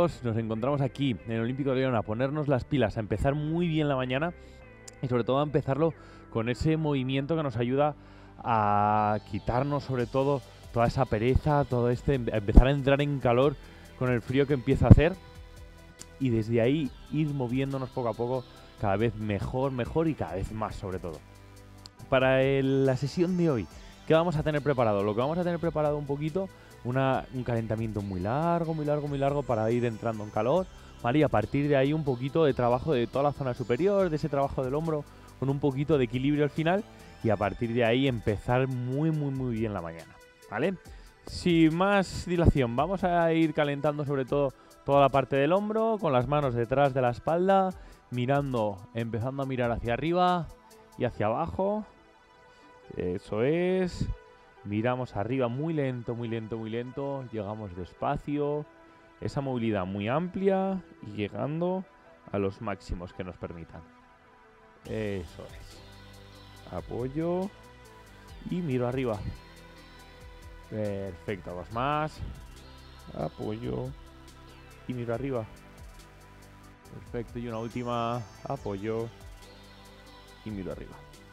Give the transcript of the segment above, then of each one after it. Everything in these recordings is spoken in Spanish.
nos encontramos aquí en el Olímpico de León a ponernos las pilas, a empezar muy bien la mañana y sobre todo a empezarlo con ese movimiento que nos ayuda a quitarnos sobre todo toda esa pereza, todo a empezar a entrar en calor con el frío que empieza a hacer y desde ahí ir moviéndonos poco a poco cada vez mejor y cada vez más sobre todo. Para la sesión de hoy, ¿qué vamos a tener preparado? Lo que vamos a tener preparado un poquito, un calentamiento muy largo para ir entrando en calor, ¿vale? Y a partir de ahí un poquito de trabajo de toda la zona superior, de ese trabajo del hombro, con un poquito de equilibrio al final y a partir de ahí empezar muy bien la mañana, ¿vale? Sin más dilación, vamos a ir calentando sobre todo toda la parte del hombro, con las manos detrás de la espalda, empezando a mirar hacia arriba y hacia abajo. Eso es. Miramos arriba muy lento, llegamos despacio, esa movilidad muy amplia y llegando a los máximos que nos permitan. Eso es. Apoyo y miro arriba. Perfecto, dos más. Apoyo y miro arriba. Perfecto, y una última. Apoyo y miro arriba.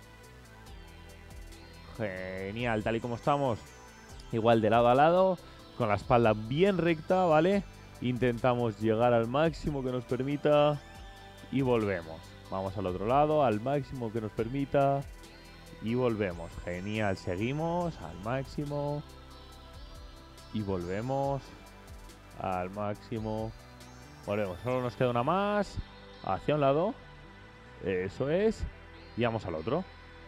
Genial, tal y como estamos, igual de lado a lado, con la espalda bien recta, ¿vale? Intentamos llegar al máximo que nos permita y volvemos. Vamos al otro lado, al máximo que nos permita y volvemos. Genial, seguimos al máximo y volvemos al máximo. Volvemos, solo nos queda una más, hacia un lado, eso es, y vamos al otro.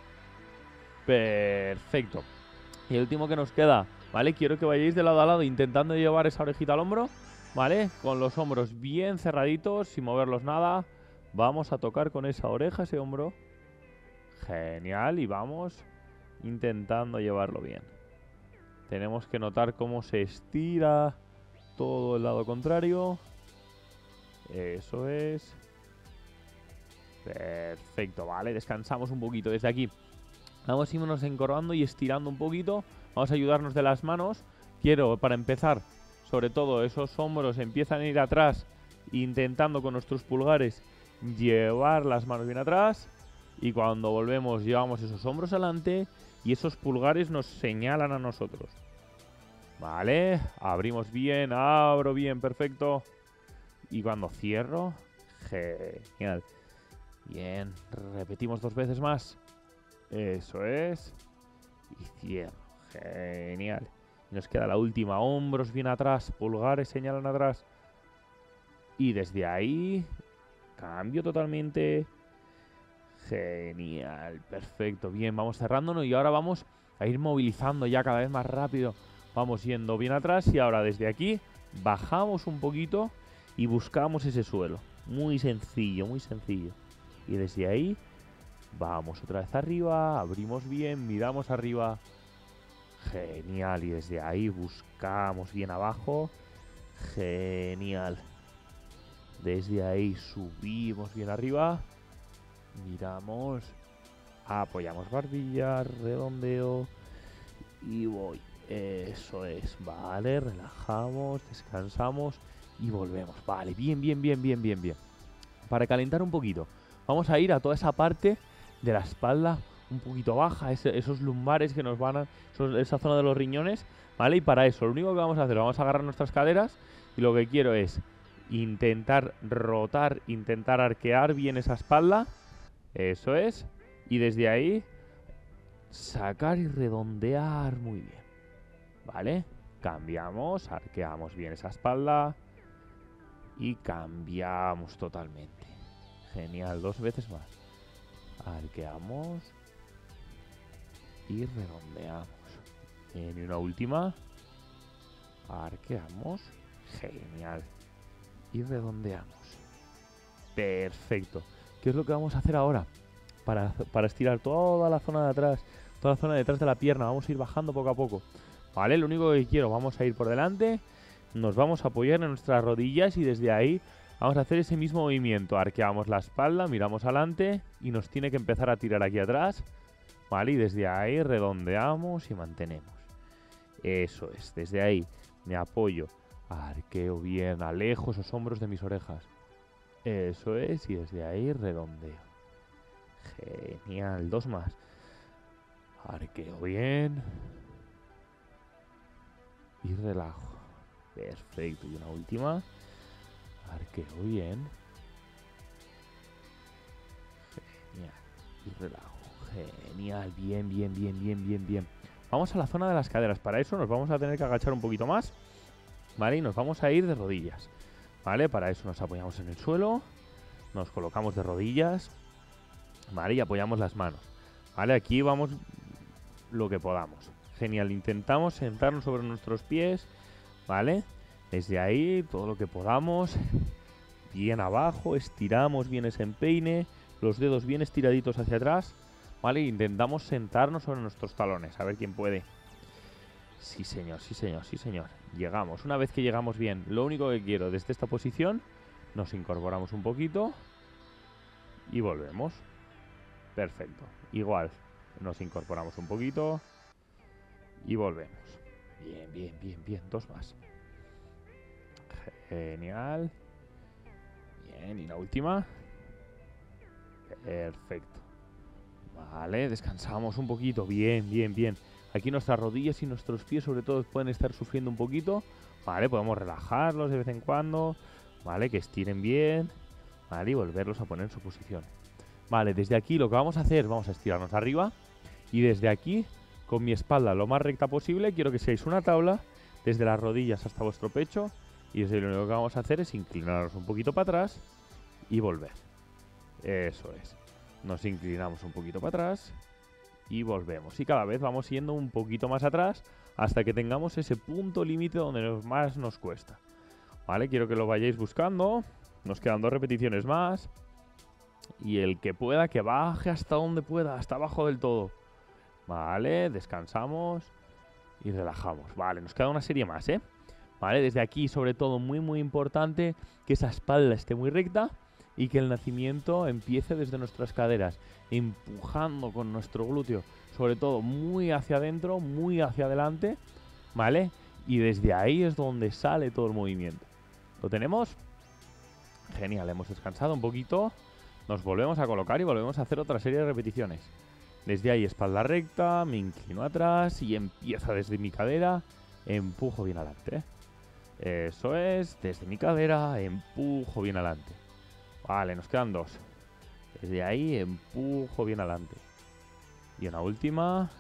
Perfecto. Y el último que nos queda, ¿vale? Quiero que vayáis de lado a lado intentando llevar esa orejita al hombro, ¿vale? Con los hombros bien cerraditos, sin moverlos nada. Vamos a tocar con esa oreja, ese hombro. Genial, y vamos intentando llevarlo bien. Tenemos que notar cómo se estira todo el lado contrario. Eso es. Perfecto, ¿vale? Descansamos un poquito desde aquí. Vamos a irnos encorvando y estirando un poquito. Vamos a ayudarnos de las manos. Quiero, para empezar, sobre todo esos hombros empiezan a ir atrás, intentando con nuestros pulgares llevar las manos bien atrás. Y cuando volvemos llevamos esos hombros adelante y esos pulgares nos señalan a nosotros. Vale, abrimos bien, abro bien, perfecto. Y cuando cierro, genial. Bien, repetimos 2 veces más. Eso es. Y cierro. Genial. Nos queda la última. Hombros bien atrás. Pulgares señalan atrás. Y desde ahí cambio totalmente. Genial. Perfecto. Bien, vamos cerrándonos. Y ahora vamos a ir movilizando ya cada vez más rápido. Vamos yendo bien atrás. Y ahora desde aquí bajamos un poquito y buscamos ese suelo. Muy sencillo, muy sencillo. Y desde ahí vamos otra vez arriba, abrimos bien, miramos arriba. Genial, y desde ahí buscamos bien abajo. Genial. Desde ahí subimos bien arriba. Miramos. Apoyamos barbilla, redondeo. Y voy. Eso es, vale, relajamos, descansamos y volvemos. Vale, bien. Para calentar un poquito, vamos a ir a toda esa parte de la espalda un poquito baja, esos lumbares que nos van a... esa zona de los riñones, ¿vale? Y para eso, lo único que vamos a hacer, vamos a agarrar nuestras caderas y lo que quiero es intentar rotar, intentar arquear bien esa espalda. Eso es. Y desde ahí, sacar y redondear muy bien. ¿Vale? Cambiamos, arqueamos bien esa espalda y cambiamos totalmente. Genial, 2 veces más. Arqueamos y redondeamos. Y una última. Arqueamos. Genial. Y redondeamos. Perfecto. ¿Qué es lo que vamos a hacer ahora? Para estirar toda la zona de atrás, toda la zona detrás de la pierna. Vamos a ir bajando poco a poco. ¿Vale? Lo único que quiero, vamos a ir por delante. Nos vamos a apoyar en nuestras rodillas y desde ahí vamos a hacer ese mismo movimiento. Arqueamos la espalda, miramos adelante y nos tiene que empezar a tirar aquí atrás. ¿Vale? Y desde ahí redondeamos y mantenemos. Eso es, desde ahí me apoyo Arqueo bien, alejo esos hombros de mis orejas. Eso es, y desde ahí redondeo. Genial, 2 más. Arqueo bien. Y relajo. Perfecto, y una última. Arqueo bien. Genial. Y relajo. Genial, bien, bien, bien, bien, bien, bien. Vamos a la zona de las caderas. Para eso nos vamos a tener que agachar un poquito más. ¿Vale? Y nos vamos a ir de rodillas. ¿Vale? Para eso nos apoyamos en el suelo. Nos colocamos de rodillas. ¿Vale? Y apoyamos las manos. ¿Vale? Aquí vamos lo que podamos. Genial. Intentamos sentarnos sobre nuestros pies. ¿Vale? Desde ahí, todo lo que podamos. Bien abajo. Estiramos bien ese empeine. Los dedos bien estiraditos hacia atrás. ¿Vale? Intentamos sentarnos sobre nuestros talones. A ver quién puede. Sí, señor, sí, señor, sí, señor. Llegamos. Una vez que llegamos bien, lo único que quiero desde esta posición, nos incorporamos un poquito y volvemos. Perfecto. Igual, nos incorporamos un poquito y volvemos. Bien, bien, bien, bien. 2 más. Genial. Bien, y la última. Perfecto. Vale, descansamos un poquito. Bien, bien, bien. Aquí nuestras rodillas y nuestros pies sobre todo pueden estar sufriendo un poquito. Vale, podemos relajarlos de vez en cuando. Vale, que estiren bien. Vale, y volverlos a poner en su posición. Vale, desde aquí lo que vamos a hacer, vamos a estirarnos arriba. Y desde aquí, con mi espalda lo más recta posible, quiero que seáis una tabla. Desde las rodillas hasta vuestro pecho. Y desde lo único que vamos a hacer es inclinarnos un poquito para atrás y volver. Eso es. Nos inclinamos un poquito para atrás y volvemos. Y cada vez vamos yendo un poquito más atrás hasta que tengamos ese punto límite donde más nos cuesta. Vale, quiero que lo vayáis buscando. Nos quedan 2 repeticiones más. Y el que pueda, que baje hasta donde pueda, hasta abajo del todo. Vale, descansamos y relajamos. Vale, nos queda una serie más, ¿eh? Vale, desde aquí, sobre todo, muy, muy importante que esa espalda esté muy recta. Y que el nacimiento empiece desde nuestras caderas, empujando con nuestro glúteo, sobre todo muy hacia adentro, muy hacia adelante, ¿vale? Y desde ahí es donde sale todo el movimiento. ¿Lo tenemos? Genial, hemos descansado un poquito, nos volvemos a colocar y volvemos a hacer otra serie de repeticiones. Desde ahí, espalda recta, me inclino atrás y empieza desde mi cadera, empujo bien adelante. Eso es, desde mi cadera, empujo bien adelante. Vale, nos quedan 2. Desde ahí empujo bien adelante. Y una última.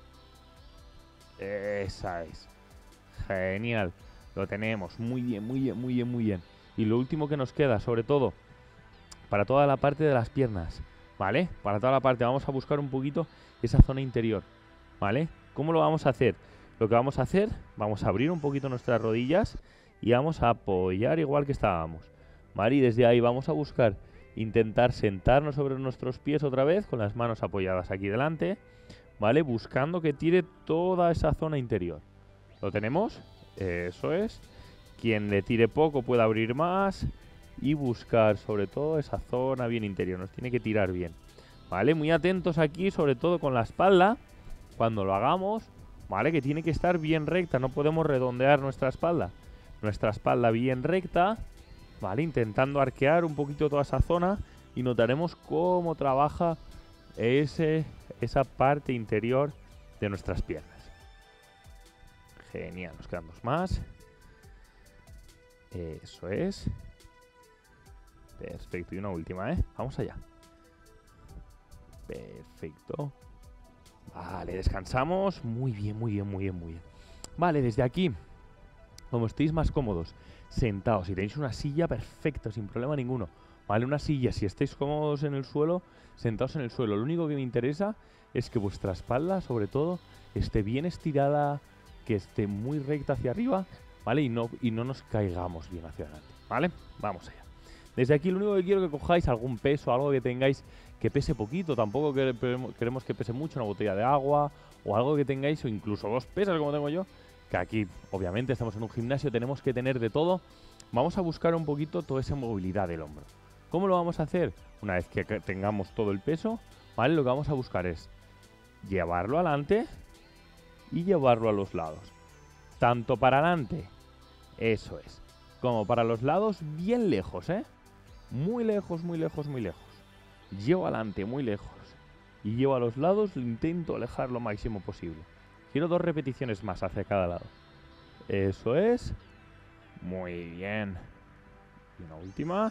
Esa es. Genial. Lo tenemos. Muy bien, muy bien, muy bien, muy bien. Y lo último que nos queda, sobre todo, para toda la parte de las piernas. ¿Vale? Para toda la parte vamos a buscar un poquito esa zona interior. ¿Vale? ¿Cómo lo vamos a hacer? Lo que vamos a hacer, vamos a abrir un poquito nuestras rodillas y vamos a apoyar igual que estábamos. ¿Vale? Y desde ahí vamos a buscar intentar sentarnos sobre nuestros pies otra vez con las manos apoyadas aquí delante, ¿vale? Buscando que tire toda esa zona interior. ¿Lo tenemos? Eso es. Quien le tire poco puede abrir más y buscar sobre todo esa zona bien interior. Nos tiene que tirar bien, ¿vale? Muy atentos aquí, sobre todo con la espalda, cuando lo hagamos, ¿vale? Que tiene que estar bien recta, no podemos redondear nuestra espalda. Nuestra espalda bien recta. ¿Vale? Intentando arquear un poquito toda esa zona y notaremos cómo trabaja esa parte interior de nuestras piernas. Genial, nos quedan 2 más. Eso es. Perfecto, y una última, ¿eh? Vamos allá. Perfecto. Vale, descansamos. Muy bien, muy bien, muy bien, muy bien. Vale, desde aquí, como estéis más cómodos, sentados. Si tenéis una silla, perfecto, sin problema ninguno. Vale, una silla, si estáis cómodos en el suelo, sentados en el suelo. Lo único que me interesa es que vuestra espalda, sobre todo, esté bien estirada, que esté muy recta hacia arriba, ¿vale? Y no nos caigamos bien hacia adelante, ¿vale? Vamos allá. Desde aquí lo único que quiero es que cojáis algún peso, algo que tengáis que pese poquito. Tampoco queremos que pese mucho, una botella de agua o algo que tengáis, o incluso 2 pesas como tengo yo. Que aquí, obviamente, estamos en un gimnasio, tenemos que tener de todo. Vamos a buscar un poquito toda esa movilidad del hombro. ¿Cómo lo vamos a hacer? Una vez que tengamos todo el peso, ¿vale? Lo que vamos a buscar es llevarlo adelante y llevarlo a los lados. Tanto para adelante, Eso es. Como para los lados, bien lejos, ¿eh? Muy lejos, muy lejos, muy lejos. Llevo adelante, muy lejos. Y llevo a los lados, lo intento alejar lo máximo posible. Quiero 2 repeticiones más hacia cada lado. Eso es. Muy bien. Y una última.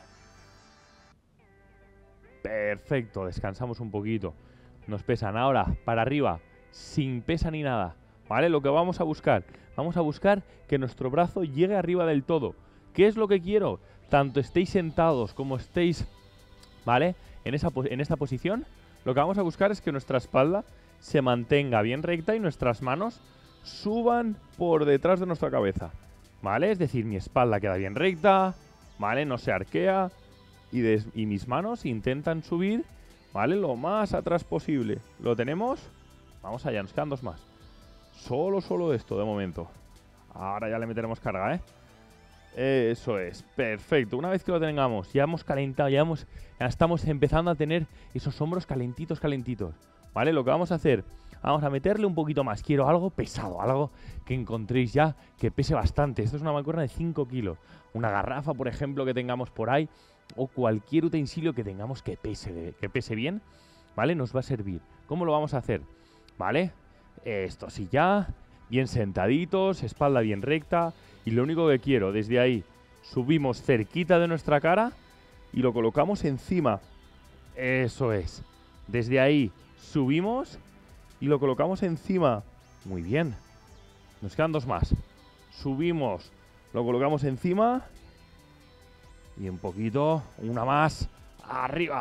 Perfecto, descansamos un poquito. Nos pesan ahora, para arriba, sin pesa ni nada. ¿Vale? Lo que vamos a buscar que nuestro brazo llegue arriba del todo. ¿Qué es lo que quiero? Tanto estéis sentados como estéis, ¿vale? En esta posición, lo que vamos a buscar es que nuestra espalda se mantenga bien recta y nuestras manos suban por detrás de nuestra cabeza, ¿vale? Es decir, mi espalda queda bien recta, ¿vale? No se arquea y mis manos intentan subir, ¿vale? Lo más atrás posible. ¿Lo tenemos? Vamos allá, nos quedan 2 más. Solo esto de momento. Ahora ya le meteremos carga, ¿eh? Eso es, perfecto. Una vez que lo tengamos, ya hemos calentado, ya estamos empezando a tener esos hombros calentitos, ¿vale? Lo que vamos a hacer, vamos a meterle un poquito más. Quiero algo pesado, algo que encontréis ya que pese bastante. Esto es una mancuerna de 5 kilos. Una garrafa, por ejemplo, que tengamos por ahí, o cualquier utensilio que tengamos que pese bien, ¿vale? Nos va a servir. ¿Cómo lo vamos a hacer? ¿Vale? Esto sí ya, bien sentaditos, espalda bien recta. Y lo único que quiero, desde ahí, subimos cerquita de nuestra cara y lo colocamos encima. Eso es. Desde ahí subimos y lo colocamos encima. Muy bien. Nos quedan 2 más. Subimos, lo colocamos encima. Y un poquito, una más. Arriba.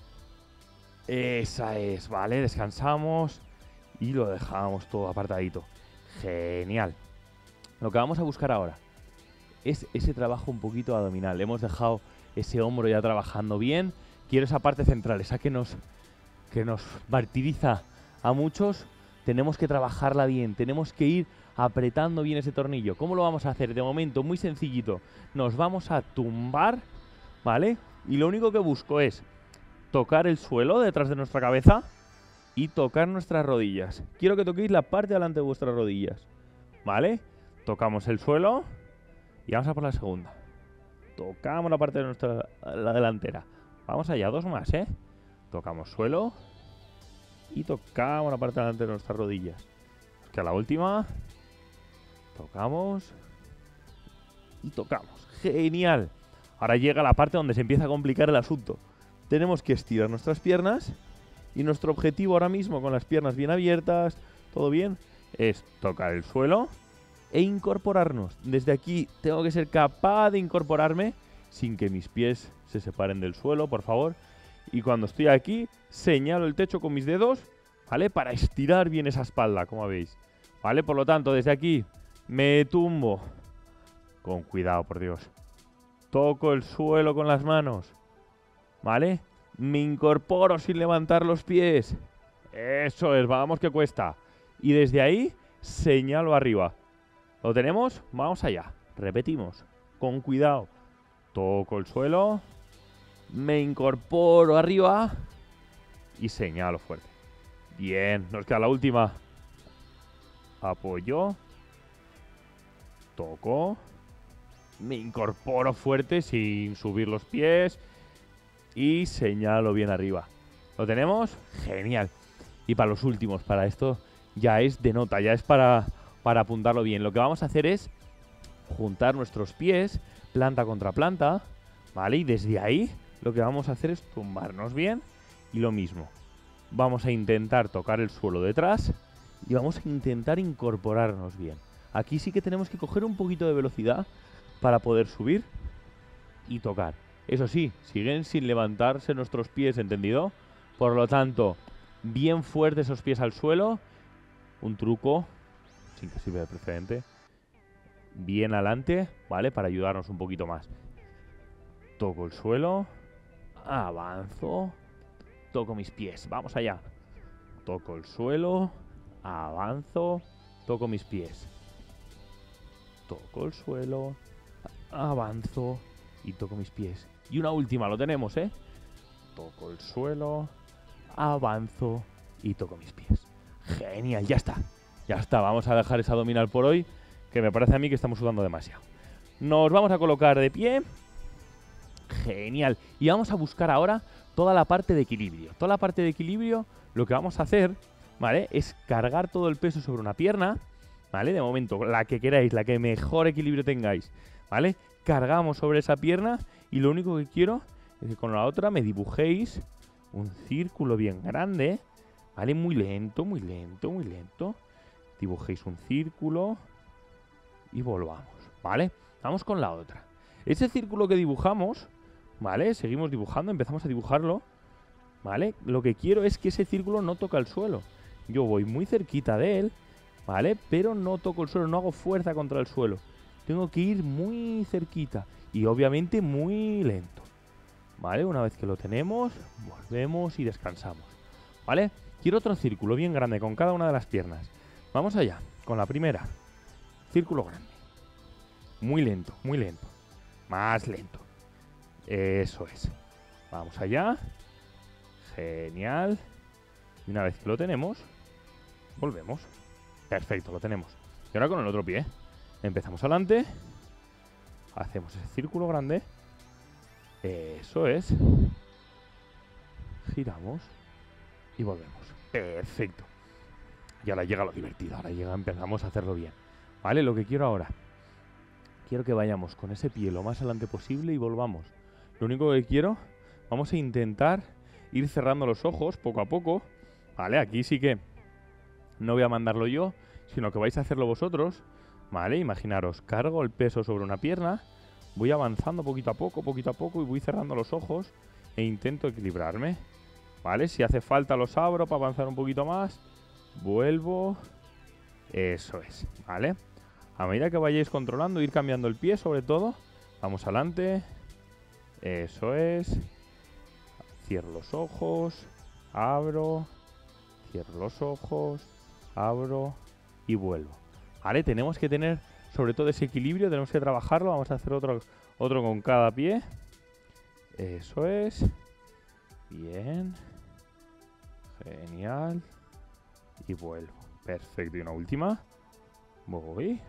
Esa es, ¿vale? Descansamos y lo dejamos todo apartadito. Genial. Lo que vamos a buscar ahora es ese trabajo un poquito abdominal. Hemos dejado ese hombro ya trabajando bien. Quiero esa parte central, esa que nos martiriza a muchos. Tenemos que trabajarla bien, tenemos que ir apretando bien ese tornillo. ¿Cómo lo vamos a hacer? De momento, muy sencillito. Nos vamos a tumbar, ¿vale? Y lo único que busco es tocar el suelo detrás de nuestra cabeza y tocar nuestras rodillas. Quiero que toquéis la parte delante de vuestras rodillas, ¿vale? Tocamos el suelo y vamos a por la segunda. Tocamos la parte de la delantera. Vamos allá, 2 más, ¿eh? Tocamos suelo y tocamos la parte delante de nuestras rodillas. Que a la última. Tocamos y tocamos. ¡Genial! Ahora llega la parte donde se empieza a complicar el asunto. Tenemos que estirar nuestras piernas y nuestro objetivo ahora mismo, con las piernas bien abiertas, todo bien, es tocar el suelo e incorporarnos. Desde aquí tengo que ser capaz de incorporarme sin que mis pies se separen del suelo, por favor. Y cuando estoy aquí, señalo el techo con mis dedos, ¿vale? Para estirar bien esa espalda, como veis, ¿vale? Por lo tanto, desde aquí me tumbo. Con cuidado, por Dios. Toco el suelo con las manos, ¿vale? Me incorporo sin levantar los pies. Eso es, vamos que cuesta. Y desde ahí, señalo arriba. ¿Lo tenemos? Vamos allá. Repetimos. Con cuidado. Toco el suelo. Me incorporo arriba. Y señalo fuerte. Bien, nos queda la última. Apoyo. Toco. Me incorporo fuerte sin subir los pies. Y señalo bien arriba. ¿Lo tenemos? Genial. Y para los últimos, para esto ya es de nota, ya es para apuntarlo bien. Lo que vamos a hacer es juntar nuestros pies, planta contra planta, ¿vale? Y desde ahí lo que vamos a hacer es tumbarnos bien. Y lo mismo. Vamos a intentar tocar el suelo detrás y vamos a intentar incorporarnos bien. Aquí sí que tenemos que coger un poquito de velocidad para poder subir y tocar. Eso sí, siguen sin levantarse nuestros pies, ¿entendido? Por lo tanto, bien fuertes esos pies al suelo. Un truco, sin que sirva de precedente. Bien adelante, ¿vale? Para ayudarnos un poquito más. Toco el suelo. Avanzo. Toco mis pies. Vamos allá. Toco el suelo. Avanzo. Toco mis pies. Toco el suelo. Avanzo. Y toco mis pies. Y una última, lo tenemos, ¿eh? Toco el suelo. Avanzo. Y toco mis pies. Genial, ya está. Ya está, vamos a dejar esa abdominal por hoy, que me parece a mí que estamos sudando demasiado. Nos vamos a colocar de pie. Genial. Y vamos a buscar ahora toda la parte de equilibrio. Toda la parte de equilibrio, lo que vamos a hacer, ¿vale? Es cargar todo el peso sobre una pierna, ¿vale? De momento, la que queráis, la que mejor equilibrio tengáis, ¿vale? Cargamos sobre esa pierna y lo único que quiero es que con la otra me dibujéis un círculo bien grande, ¿vale? Muy lento, muy lento, muy lento. Dibujéis un círculo y volvamos, ¿vale? Vamos con la otra. Ese círculo que dibujamos, ¿vale? Seguimos dibujando, empezamos a dibujarlo, ¿vale? Lo que quiero es que ese círculo no toca el suelo. Yo voy muy cerquita de él, ¿vale? Pero no toco el suelo, no hago fuerza contra el suelo. Tengo que ir muy cerquita y obviamente muy lento, ¿vale? Una vez que lo tenemos, volvemos y descansamos, ¿vale? Quiero otro círculo bien grande con cada una de las piernas. Vamos allá, con la primera. Círculo grande. Muy lento, muy lento. Más lento. Eso es. Vamos allá. Genial. Y una vez que lo tenemos, volvemos. Perfecto, lo tenemos. Y ahora con el otro pie. Empezamos adelante. Hacemos ese círculo grande. Eso es. Giramos. Y volvemos. Perfecto. Y ahora llega lo divertido. Ahora empezamos a hacerlo bien. ¿Vale? Lo que quiero ahora. Quiero que vayamos con ese pie lo más adelante posible y volvamos. Lo único que quiero, vamos a intentar ir cerrando los ojos poco a poco. ¿Vale? Aquí sí que no voy a mandarlo yo, sino que vais a hacerlo vosotros. ¿Vale? Imaginaros, cargo el peso sobre una pierna, voy avanzando poquito a poco y voy cerrando los ojos e intento equilibrarme. ¿Vale? Si hace falta los abro para avanzar un poquito más. Vuelvo. Eso es. ¿Vale? A medida que vayáis controlando, ir cambiando el pie sobre todo. Vamos adelante. Eso es. Cierro los ojos. Abro. Cierro los ojos. Abro. Y vuelvo. ¿Vale? Tenemos que tener sobre todo ese equilibrio. Tenemos que trabajarlo. Vamos a hacer otro con cada pie. Eso es. Bien. Genial. Y vuelvo. Perfecto. Y una última. Voy.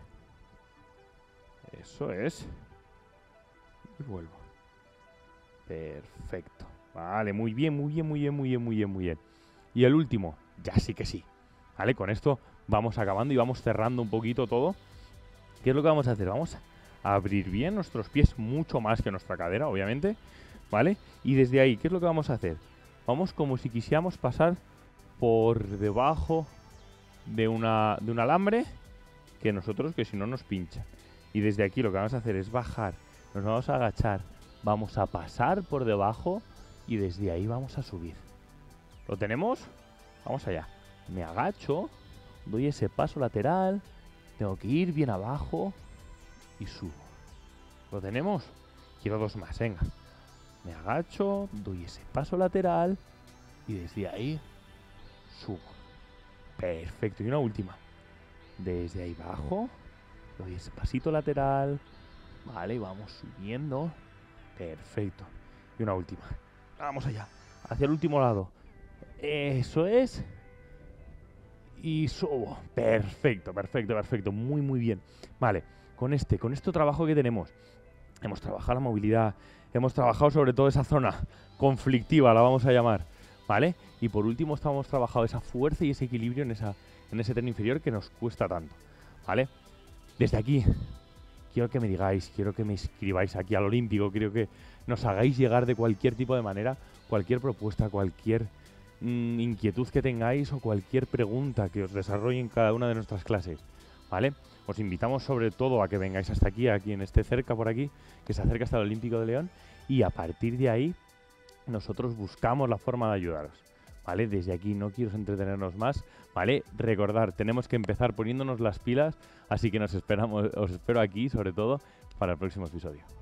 Eso es. Y vuelvo. Perfecto. Vale, muy bien, muy bien, muy bien, muy bien, muy bien, muy bien. Y el último, ya sí que sí. Vale, con esto vamos acabando y vamos cerrando un poquito todo. ¿Qué es lo que vamos a hacer? Vamos a abrir bien nuestros pies, mucho más que nuestra cadera, obviamente. ¿Vale? Y desde ahí, ¿qué es lo que vamos a hacer? Vamos como si quisiéramos pasar por debajo de un alambre que si no nos pincha. Y desde aquí lo que vamos a hacer es bajar, nos vamos a agachar, vamos a pasar por debajo y desde ahí vamos a subir. ¿Lo tenemos? Vamos allá. Me agacho, doy ese paso lateral, tengo que ir bien abajo y subo. ¿Lo tenemos? Quiero dos más, venga. Me agacho, doy ese paso lateral y desde ahí subo. Perfecto. Y una última. Desde ahí bajo, doy ese pasito lateral. Vale, y vamos subiendo. Perfecto. Y una última. Vamos allá. Hacia el último lado. Eso es. Y subo. Perfecto, perfecto, perfecto. Muy, muy bien. Vale, con este trabajo que tenemos. Hemos trabajado la movilidad. Hemos trabajado sobre todo esa zona conflictiva, la vamos a llamar. ¿Vale? Y por último hemos trabajado esa fuerza y ese equilibrio en ese tren inferior que nos cuesta tanto. ¿Vale? Desde aquí, quiero que me digáis, quiero que me escribáis aquí al Olímpico, quiero que nos hagáis llegar de cualquier tipo de manera, cualquier propuesta, cualquier inquietud que tengáis o cualquier pregunta que os desarrolle en cada una de nuestras clases. ¿Vale? Os invitamos sobre todo a que vengáis hasta aquí, a quien esté cerca por aquí, que se acerque hasta el Olímpico de León, y a partir de ahí nosotros buscamos la forma de ayudaros. ¿Vale? Desde aquí no quiero entretenernos más, ¿vale? Recordar, tenemos que empezar poniéndonos las pilas, así que os espero aquí, sobre todo, para el próximo episodio.